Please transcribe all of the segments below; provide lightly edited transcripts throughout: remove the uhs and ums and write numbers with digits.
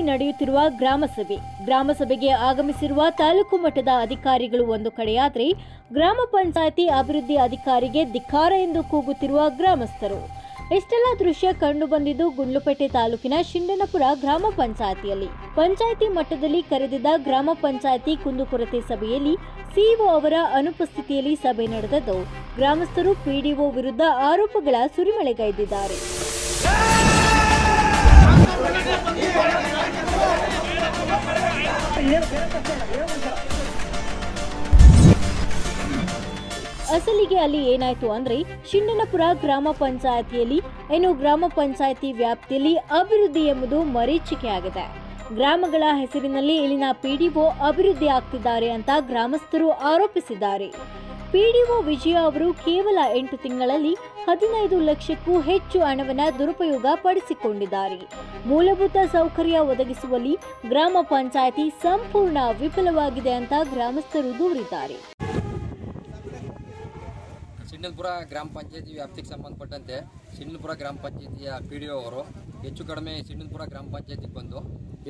ನಡೆಯುತ್ತಿರುವ ಗ್ರಾಮ ಸಭೆಗೆ ಆಗಮಿಸಿರುವ ತಾಲೂಕು ಮಟ್ಟದ ಅಧಿಕಾರಿಗಳು ಒಂದು ಕಡೆಯಾದರೆ ಗ್ರಾಮ ಪಂಚಾಯಿತಿ ಅಭಿವೃದ್ಧಿ ಅಧಿಕಾರಿಗೆ ಧಿಕ್ಕಾರ ಎಂದು ಕೂಗುತ್ತಿರುವ ಗ್ರಾಮಸ್ಥರು. ಇಷ್ಟೆಲ್ಲ ದೃಶ್ಯ ಕಂಡುಬಂದಿದ್ದು ಗುಂಡ್ಲುಪೇಟೆ ತಾಲೂಕಿನ ಶಿಂಡನಪುರ ಗ್ರಾಮ ಪಂಚಾಯಿತಿಯಲ್ಲಿ. ಪಂಚಾಯಿತಿ ಮಟ್ಟದಲ್ಲಿ ಕರೆದಿದ್ದ ಗ್ರಾಮ ಪಂಚಾಯಿತಿ ಕುಂದುಕೊರತೆ ಸಭೆಯಲ್ಲಿ ಸಿಇಒ ಅವರ ಅನುಪಸ್ಥಿತಿಯಲ್ಲಿ ಸಭೆ ನಡೆದದ್ದು ಗ್ರಾಮಸ್ಥರು ಪಿಡಿಒ ವಿರುದ್ಧ ಆರೋಪಗಳ ಸುರಿಮಳೆಗೈದಿದ್ದಾರೆ. ಅಸಲಿಗೆ ಅಲ್ಲಿ ಏನಾಯ್ತು ಅಂದ್ರೆ ಶಿಂಡನಪುರ ಗ್ರಾಮ ಪಂಚಾಯಿತಿಯಲ್ಲಿ ಗ್ರಾಮ ಪಂಚಾಯಿತಿ ವ್ಯಾಪ್ತಿಯಲ್ಲಿ ಅಭಿವೃದ್ಧಿ ಎಂಬುದು ಮರೀಚಿಕೆಯಾಗಿದೆ. ಗ್ರಾಮಗಳ ಹೆಸರಿನಲ್ಲಿ ಇಲ್ಲಿನ ಪಿಡಿಒ ಅಭಿವೃದ್ಧಿ ಆಗ್ತಿದ್ದಾರೆ ಅಂತ ಗ್ರಾಮಸ್ಥರು ಆರೋಪಿಸಿದ್ದಾರೆ. ಪಿಡಿಒ ವಿಜಯ ಅವರು ಕೇವಲ 8 ತಿಂಗಳಲ್ಲಿ 15 ಲಕ್ಷಕ್ಕೂ ಹೆಚ್ಚು ಹಣವನ್ನು ದುರುಪಯೋಗ ಪಡಿಸಿಕೊಂಡಿದ್ದಾರೆ. ಮೂಲಭೂತ ಸೌಕರ್ಯ ಒದಗಿಸುವಲ್ಲಿ ಗ್ರಾಮ ಪಂಚಾಯಿತಿ ಸಂಪೂರ್ಣ ವಿಫಲವಾಗಿದೆ ಅಂತ ಗ್ರಾಮಸ್ಥರು ದೂರಿದ್ದಾರೆ. ಶಿಂಡನಪುರ ಗ್ರಾಮ ಪಂಚಾಯತಿ ವ್ಯಾಪ್ತಿಗೆ ಸಂಬಂಧಪಟ್ಟಂತೆ ಶಿಂಡನಪುರ ಗ್ರಾಮ ಪಂಚಾಯತಿಯ ಪಿಡಿಒ ಅವರು ಹೆಚ್ಚು ಕಡಿಮೆ ಶಿಂಡನಪುರ ಗ್ರಾಮ ಪಂಚಾಯತಿಗೆ ಬಂದು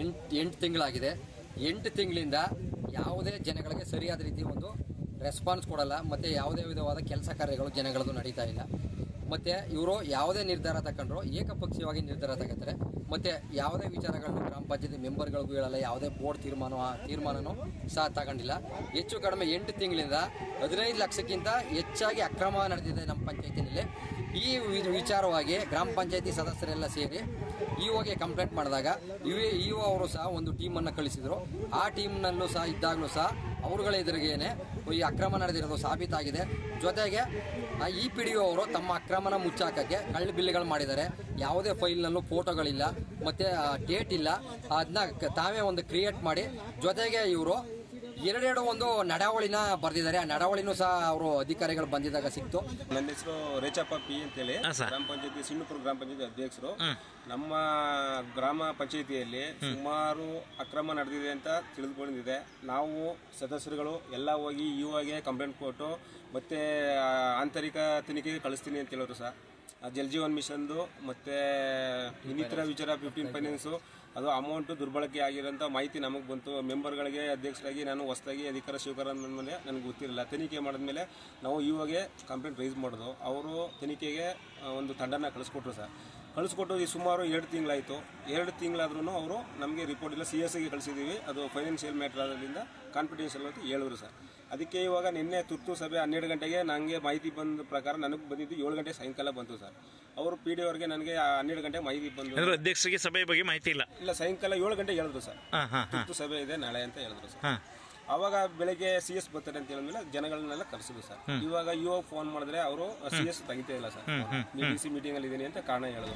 8 ತಿಂಗಳಾಗಿದೆ. 8 ತಿಂಗಳಿಂದ ಯಾವುದೇ ಜನಗಳಿಗೆ ಸರಿಯಾದ ರೀತಿ ಒಂದು ರೆಸ್ಪಾನ್ಸ್ ಕೊಡಲ್ಲ. ಮತ್ತು ಯಾವುದೇ ವಿಧವಾದ ಕೆಲಸ ಕಾರ್ಯಗಳು ಜನಗಳದ್ದು ನಡೀತಾ ಇಲ್ಲ. ಮತ್ತು ಇವರು ಯಾವುದೇ ನಿರ್ಧಾರ ತಗೊಂಡ್ರು ಏಕಪಕ್ಷೀಯವಾಗಿ ನಿರ್ಧಾರ ತಗೋತಾರೆ. ಮತ್ತು ಯಾವುದೇ ವಿಚಾರಗಳನ್ನು ಗ್ರಾಮ ಪಂಚಾಯತಿ ಮೆಂಬರ್ಗಳಿಗೂ ಹೇಳಲ್ಲ. ಯಾವುದೇ ಬೋರ್ಡ್ ತೀರ್ಮಾನನೂ ಸಹ ತಗೊಂಡಿಲ್ಲ. ಹೆಚ್ಚು ಕಡಿಮೆ 8 ತಿಂಗಳಿಂದ 15 ಲಕ್ಷಕ್ಕಿಂತ ಹೆಚ್ಚಾಗಿ ಅಕ್ರಮ ನಡೆದಿದೆ ನಮ್ಮ ಪಂಚಾಯತಿನಲ್ಲಿ. ಈ ವಿಚಾರವಾಗಿ ಗ್ರಾಮ ಪಂಚಾಯತಿ ಸದಸ್ಯರೆಲ್ಲ ಸೇರಿ ಇಒಗೆ ಕಂಪ್ಲೇಂಟ್ ಮಾಡಿದಾಗ ಇಒ ಅವರು ಸಹ ಒಂದು ಟೀಮನ್ನು ಕಳಿಸಿದರು. ಆ ಟೀಮ್ನಲ್ಲೂ ಸಹ ಇದ್ದಾಗಲೂ ಸಹ ಅವರುಗಳ ಎದುರಿಗೇನೆ ಈ ಅಕ್ರಮ ನಡೆದಿರೋದು ಸಾಬೀತಾಗಿದೆ. ಜೊತೆಗೆ ಈ ಪಿಡಿಒ ಅವರು ತಮ್ಮ ಅಕ್ರಮನ ಮುಚ್ಚಾಕಕ್ಕೆ ಕಳ್ಳ ಬಿಲ್ಗಳು ಮಾಡಿದ್ದಾರೆ. ಯಾವುದೇ ಫೈಲ್ನಲ್ಲೂ ಫೋಟೋಗಳಿಲ್ಲ, ಮತ್ತು ಡೇಟ್ ಇಲ್ಲ. ಅದನ್ನ ತಾವೇ ಒಂದು ಕ್ರಿಯೇಟ್ ಮಾಡಿ ಜೊತೆಗೆ ಇವರು ಎರಡೆರಡು ಒಂದು ನಡಾವಳಿನ ಬರೆದಿದ್ದಾರೆ. ಆ ನಡಾವಳಿನೂ ಸಹ ಅವರು ಅಧಿಕಾರಿಗಳು ಬಂದಿದ್ದಾಗ ಸಿಕ್ತು. ನನ್ನ ಹೆಸರು ರೇಚಪ್ಪ ಪಿ ಅಂತೇಳಿ ಗ್ರಾಮ ಪಂಚಾಯತಿ ಶಿಂಡನಪುರ ಗ್ರಾಮ ಪಂಚಾಯತಿ ಅಧ್ಯಕ್ಷರು. ನಮ್ಮ ಗ್ರಾಮ ಪಂಚಾಯತಿಯಲ್ಲಿ ಸುಮಾರು ಅಕ್ರಮ ನಡೆದಿದೆ ಅಂತ ತಿಳಿದುಕೊಂಡಿದೆ. ನಾವು ಸದಸ್ಯರುಗಳು ಎಲ್ಲ ಹೋಗಿ ಇವಾಗೆ ಕಂಪ್ಲೇಂಟ್ ಕೊಟ್ಟು ಮತ್ತೆ ಆಂತರಿಕ ತನಿಖೆಗೆ ಕಳಿಸ್ತೀನಿ ಅಂತ ಹೇಳಿದ್ರು ಸರ್. ಜಲ್ ಜೀವನ್ ಮಿಷನ್ದು ಮತ್ತು ಇನ್ನಿತರ ವಿಚಾರ 15 ಫೈನಾನ್ಸು ಅದು ಅಮೌಂಟು ದುರ್ಬಳಕೆ ಆಗಿರೋಂಥ ಮಾಹಿತಿ ನಮಗೆ ಬಂತು. ಮೆಂಬರ್ಗಳಿಗೆ ಅಧ್ಯಕ್ಷರಾಗಿ ನಾನು ಹೊಸದಾಗಿ ಅಧಿಕಾರ ಸ್ವೀಕಾರ ಮೇಲೆ ನನಗೆ ಗೊತ್ತಿರಲಿಲ್ಲ. ತನಿಖೆ ಮಾಡಿದ್ಮೇಲೆ ನಾವು ಇವಾಗೆ ಕಂಪ್ಲೇಂಟ್ ರೈಸ್ ಮಾಡೋದು. ಅವರು ತನಿಖೆಗೆ ಒಂದು ತಂಡನ ಕಳಿಸ್ಕೊಟ್ರು ಸರ್. ಕಳಿಸ್ಕೊಟ್ಟು ಈ ಸುಮಾರು 2 ತಿಂಗಳಾಯಿತು. 2 ತಿಂಗಳಾದ್ರೂ ಅವರು ನಮಗೆ ರಿಪೋರ್ಟ್ ಇಲ್ಲ. CSಗೆ ಕಳಿಸಿದ್ದೀವಿ. ಅದು ಫೈನಾನ್ಷಿಯಲ್ ಮ್ಯಾಟ್ರ್ ಆದ್ರಿಂದ ಕಾನ್ಫಿಡೆನ್ಷಿಯಲ್ ಅಂತ ಹೇಳಿದ್ರು ಸರ್. ಅದಕ್ಕೆ ಇವಾಗ ನಿನ್ನೆ ತುರ್ತು ಸಭೆ 12 ಗಂಟೆಗೆ ನನಗೆ ಮಾಹಿತಿ ಬಂದ ಪ್ರಕಾರ ನನಗೆ ಬಂದಿದ್ದು 7 ಗಂಟೆ ಸಾಯಂಕಾಲ ಬಂತು ಸರ್. ಅವರು ಪಿಡಿಒ ಅವರಿಗೆ ನನಗೆ 12 ಗಂಟೆ ಮಾಹಿತಿ ಬಂದು ಅಧ್ಯಕ್ಷರಿಗೆ ಸಭೆ ಬಗ್ಗೆ ಮಾಹಿತಿ ಇಲ್ಲ ಸಾಯಂಕಾಲ 7 ಗಂಟೆ ಹೇಳಿದ್ರು ಸರ್. ತುರ್ತು ಸಭೆ ಇದೆ ನಾಳೆ ಅಂತ ಹೇಳಿದ್ರು ಸರ್. ಅವಾಗ ಬೆಳಗ್ಗೆ CS ಬರ್ತಾರೆ ಅಂತ ಹೇಳಿದ್ಮೇಲೆ ಜನಗಳನ್ನೆಲ್ಲ ಕರೆಸಿದ್ರು ಸರ್. ಇವಾಗ ಇವಾಗ ಫೋನ್ ಮಾಡಿದ್ರೆ ಅವರು CS ತೆಗಿತಾ ಇಲ್ಲ ಸರ್. DC ಮೀಟಿಂಗ್ ಅಲ್ಲಿ ಇದೀನಿ ಅಂತ ಕಾರಣ ಹೇಳಿದ್ರು.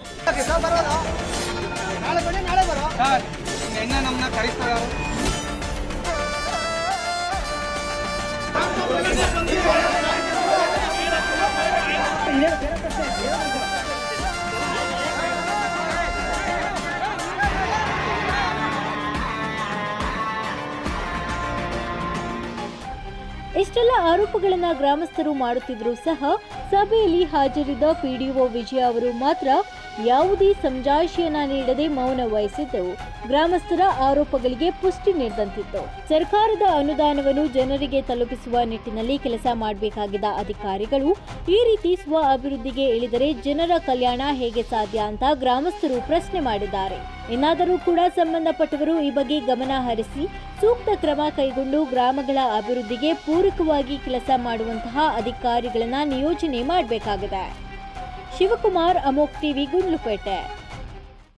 ಇಷ್ಟೆಲ್ಲ ಆರೋಪಗಳನ್ನು ಗ್ರಾಮಸ್ಥರು ಮಾಡುತ್ತಿದ್ದರೂ ಸಹ ಸಭೆಯಲ್ಲಿ ಹಾಜರಿದ್ದ ಪಿಡಿಒ ವಿಜಯ ಅವರು ಮಾತ್ರ ಯಾವುದೇ ಸಮಜಾಯಿಷಿಯನ್ನ ನೀಡದೆ ಮೌನ ವಹಿಸಿದ್ದು ಗ್ರಾಮಸ್ಥರ ಆರೋಪಗಳಿಗೆ ಪುಷ್ಟಿ ನೀಡಿದಂತಿತ್ತು. ಸರ್ಕಾರದ ಅನುದಾನವನ್ನು ಜನರಿಗೆ ತಲುಪಿಸುವ ನಿಟ್ಟಿನಲ್ಲಿ ಕೆಲಸ ಮಾಡಬೇಕಾಗಿದ್ದ ಅಧಿಕಾರಿಗಳು ಈ ರೀತಿ ಸ್ವ ಅಭಿವೃದ್ಧಿಗೆ ಇಳಿದರೆ ಜನರ ಕಲ್ಯಾಣ ಹೇಗೆ ಸಾಧ್ಯ ಅಂತ ಗ್ರಾಮಸ್ಥರು ಪ್ರಶ್ನೆ ಮಾಡಿದ್ದಾರೆ. ಇನ್ನಾದರೂ ಕೂಡ ಸಂಬಂಧಪಟ್ಟವರು ಈ ಬಗ್ಗೆ ಗಮನ ಹರಿಸಿ ಸೂಕ್ತ ಕ್ರಮ ಕೈಗೊಂಡು ಗ್ರಾಮಗಳ ಅಭಿವೃದ್ಧಿಗೆ ಪೂರಕವಾಗಿ ಕೆಲಸ ಮಾಡುವಂತಹ ಅಧಿಕಾರಿಗಳನ್ನ ನಿಯೋಜನೆ ಮಾಡಬೇಕಾಗಿದೆ. ಶಿವಕುಮಾರ್, ಅಮೋಕ್ ಟಿವಿ, ಗುಂಡ್ಲುಪೇಟೆ.